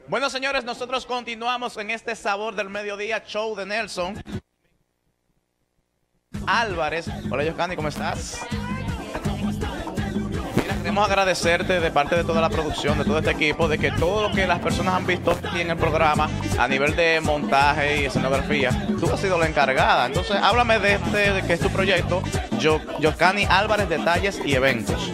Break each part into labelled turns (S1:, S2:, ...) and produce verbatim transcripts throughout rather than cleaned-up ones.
S1: Bueno, señores, nosotros continuamos en este Sabor del Mediodía, show de Nelson Álvarez. Hola, Yoscani, ¿cómo estás? Mira, queremos agradecerte de parte de toda la producción, de todo este equipo, de que todo lo que las personas han visto aquí en el programa, a nivel de montaje y escenografía, tú has sido la encargada. Entonces, háblame de este, de que es tu proyecto, Yo, Yoscani Álvarez, Detalles y Eventos.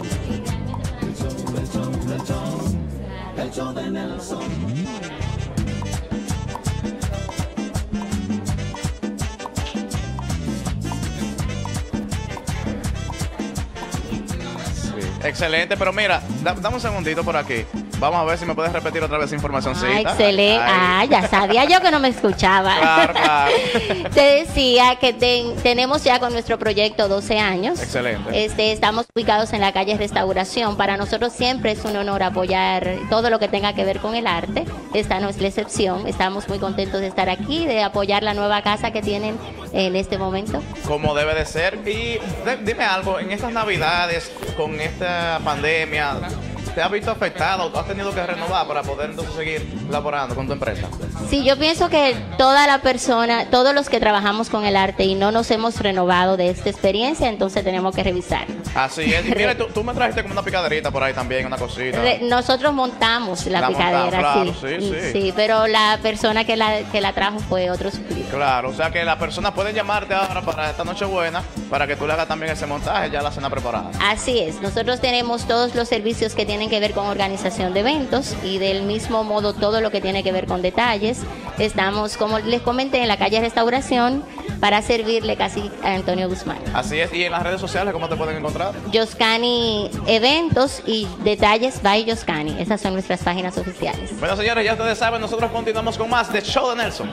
S1: Excelente, pero mira, da, dame un segundito por aquí. Vamos a ver si me puedes repetir otra vez información.
S2: Ah, excelente. Ah, ya sabía yo que no me escuchaba.
S1: Claro, claro.
S2: Te decía que ten, tenemos ya con nuestro proyecto doce años.
S1: Excelente.
S2: Este, estamos ubicados en la calle Restauración. Para nosotros siempre es un honor apoyar todo lo que tenga que ver con el arte. Esta no es la excepción. Estamos muy contentos de estar aquí, de apoyar la nueva casa que tienen en este momento.
S1: Como debe de ser. Y de, dime algo, en estas navidades, con esta pandemia, ¿te has visto afectado o has tenido que renovar para poder entonces seguir laborando con tu empresa?
S2: Sí, yo pienso que toda la persona, todos los que trabajamos con el arte y no nos hemos renovado de esta experiencia, entonces tenemos que revisar.
S1: Así es. Y mira, tú, tú me trajiste como una picaderita por ahí también, una cosita.
S2: Re, nosotros montamos la, la picadera,
S1: montamos, claro,
S2: sí.
S1: sí, sí.
S2: Sí, pero la persona que la, que la trajo fue otro suplido.
S1: Claro, o sea que las personas pueden llamarte ahora para esta noche buena, para que tú le hagas también ese montaje, ya la cena preparada.
S2: Así es. Nosotros tenemos todos los servicios que tienen que ver con organización de eventos y del mismo modo todo lo que tiene que ver con detalles. Estamos, como les comenté, en la calle Restauración para servirle casi a Antonio Guzmán.
S1: Así es. ¿Y en las redes sociales cómo te pueden encontrar?
S2: Yoscani Eventos y Detalles by Yoscani. Esas son nuestras páginas oficiales.
S1: Bueno, señores, ya ustedes saben, nosotros continuamos con más de Show de Nelson.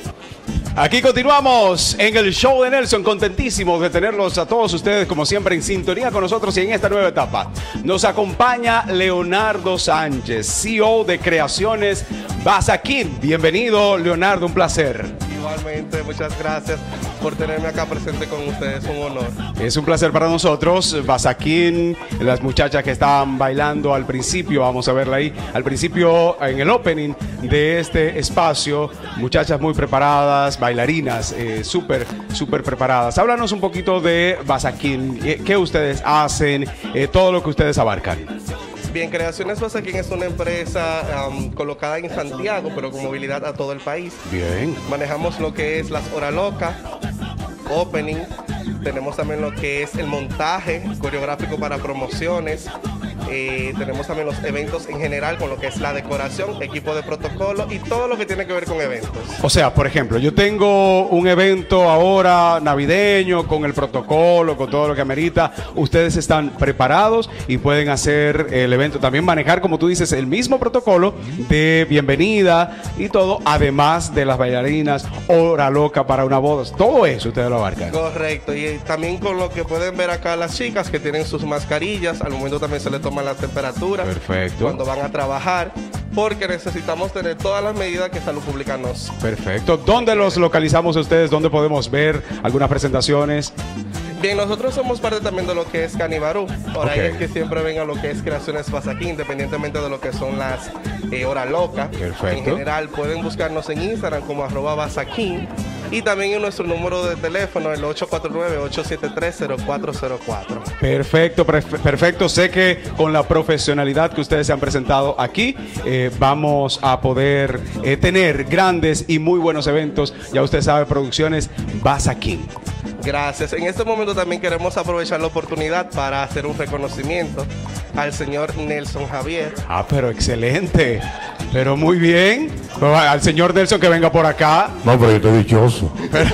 S3: Aquí continuamos en el show de Nelson, contentísimos de tenerlos a todos ustedes como siempre en sintonía con nosotros y en esta nueva etapa. Nos acompaña Leonardo Sánchez, C E O de Creaciones Basaquín. Bienvenido, Leonardo, un placer.
S4: Igualmente, muchas gracias por tenerme acá presente con ustedes, un honor.
S3: Es un placer para nosotros. Basaquín, las muchachas que estaban bailando al principio, vamos a verla ahí, al principio en el opening de este espacio, muchachas muy preparadas, bailarinas, eh, súper, súper preparadas. Háblanos un poquito de Basaquín, ¿qué, qué ustedes hacen, eh, todo lo que ustedes abarcan?
S4: Bien, Creaciones Basaquín es una empresa um, colocada en Santiago, pero con movilidad a todo el país.
S3: Bien.
S4: Manejamos lo que es las Hora Loca, opening, tenemos también lo que es el montaje coreográfico para promociones. Eh, tenemos también los eventos en general con lo que es la decoración, equipo de protocolo y todo lo que tiene que ver con eventos.
S3: O sea, por ejemplo, yo tengo un evento ahora navideño con el protocolo, con todo lo que amerita. Ustedes están preparados y pueden hacer el evento, también manejar, como tú dices, el mismo protocolo de bienvenida y todo, además de las bailarinas, hora loca para una boda. Todo eso ustedes lo abarcan.
S4: Correcto, y también con lo que pueden ver acá las chicas que tienen sus mascarillas, al momento también se les toma la temperatura.
S3: Perfecto.
S4: Cuando van a trabajar, porque necesitamos tener todas las medidas que Salud Pública nos.
S3: Perfecto. ¿Dónde los localizamos a ustedes? ¿Dónde podemos ver algunas presentaciones?
S4: Bien, nosotros somos parte también de lo que es Canibarú. Por
S3: Okay.
S4: ahí es que siempre venga lo que es Creaciones Basaquín, independientemente de lo que son las eh, Hora Loca.
S3: Perfecto.
S4: En general, pueden buscarnos en Instagram como arroba Basaquín. Y también en nuestro número de teléfono, el ocho cuatro nueve, ocho siete tres, cero cuatro cero cuatro.
S3: Perfecto, perfe- perfecto. Sé que con la profesionalidad que ustedes se han presentado aquí, eh, vamos a poder eh, tener grandes y muy buenos eventos. Ya usted sabe, Producciones Basaquín.
S4: Gracias. En este momento también queremos aprovechar la oportunidad para hacer un reconocimiento al señor Nelson Javier.
S3: Ah, pero excelente. Pero muy bien. Pues, al señor Nelson que venga por acá.
S5: No, pero yo estoy dichoso.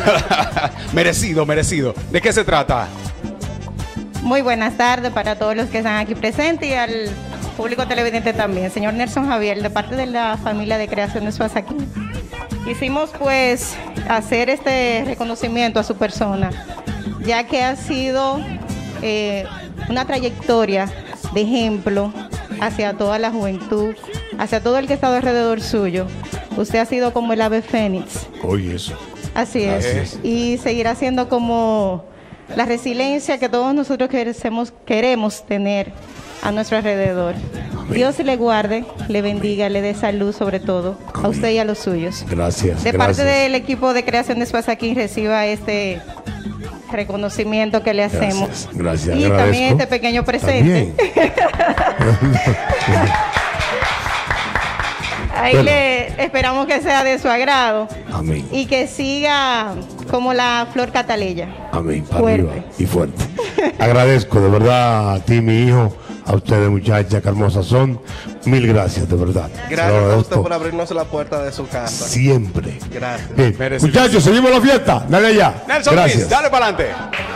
S3: Merecido, merecido. ¿De qué se trata?
S6: Muy buenas tardes para todos los que están aquí presentes y al público televidente también. Señor Nelson Javier, de parte de la familia de Creaciones Basaquín. Quisimos pues hacer este reconocimiento a su persona, ya que ha sido eh, una trayectoria de ejemplo hacia toda la juventud, hacia todo el que ha estado alrededor suyo. Usted ha sido como el ave fénix.
S5: Oye, eso.
S6: Así es.
S3: Así es.
S6: Y seguirá siendo como la resiliencia que todos nosotros queremos, queremos tener a nuestro alrededor.
S5: Amén.
S6: Dios le guarde, le bendiga, le dé salud sobre todo,
S5: Amén.
S6: a usted y a los suyos.
S5: Gracias.
S6: De
S5: gracias.
S6: parte del equipo de creación de Espasaquín reciba este reconocimiento que le hacemos.
S5: Gracias, gracias,
S6: Y
S5: agradezco.
S6: también este pequeño presente. Ahí
S5: Bueno.
S6: le esperamos que sea de su agrado.
S5: Amén.
S6: Y que siga como la flor cataleya.
S5: Amén. Para
S6: Fuerte.
S5: arriba y fuerte. Agradezco de verdad a ti, mi hijo, a ustedes, muchachas, que hermosas son. Mil gracias, de verdad. Se lo
S4: Gracias a
S5: agradezco
S4: usted por abrirnos la puerta de su casa.
S5: siempre.
S4: Gracias.
S5: Bien.
S3: Merecido.
S5: Muchachos, seguimos la fiesta. Dale allá.
S3: Nelson
S5: Gracias.
S3: Luis, dale para adelante.